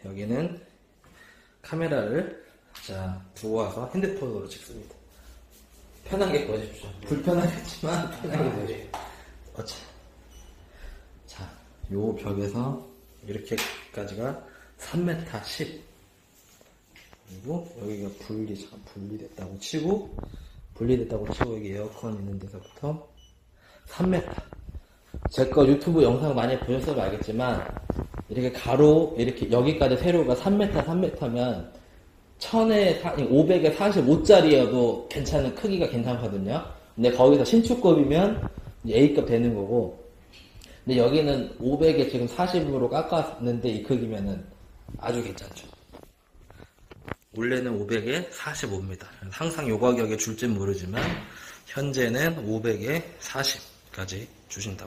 여기는 카메라를 두고 와서 핸드폰으로 찍습니다. 편하게 꺼십시오. 불편하겠지만 편하게 꺼십시오. 자, 요 벽에서 이렇게까지가 3m 10. 그리고 여기가 분리됐다고 치고 여기 에어컨 있는 데서부터 3m. 제 거 유튜브 영상 많이 보셨으면 알겠지만 이렇게 가로 이렇게 여기까지 세로가 3m면 500에 45짜리여도 괜찮은 크기가 괜찮거든요. 근데 거기서 신축급이면 A급 되는 거고, 근데 여기는 500에 지금 40으로 깎았는데 이 크기면은 아주 괜찮죠. 원래는 500에 45입니다. 항상 요 가격에 줄진 모르지만 현재는 500에 40까지 주신다고.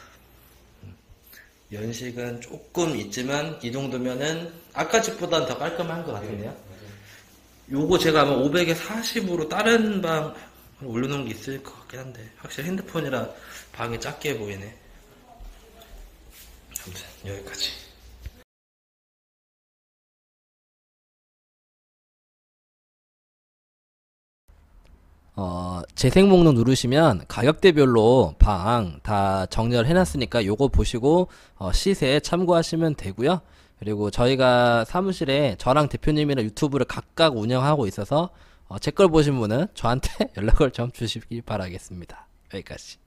연식은 조금 있지만 이 정도면은 아까 집보다는 더 깔끔한 것 같은데요. 요거 제가 아마 500에 40으로 다른 방 올려놓은 게 있을 것 같긴 한데 확실히 핸드폰이라 방이 작게 보이네. 아무튼 여기까지. 재생 목록 누르시면 가격대별로 방 다 정렬 해놨으니까 요거 보시고 시세 참고하시면 되고요. 그리고 저희가 사무실에 저랑 대표님이랑 유튜브를 각각 운영하고 있어서 제 걸 보신 분은 저한테 연락을 좀 주시기 바라겠습니다. 여기까지.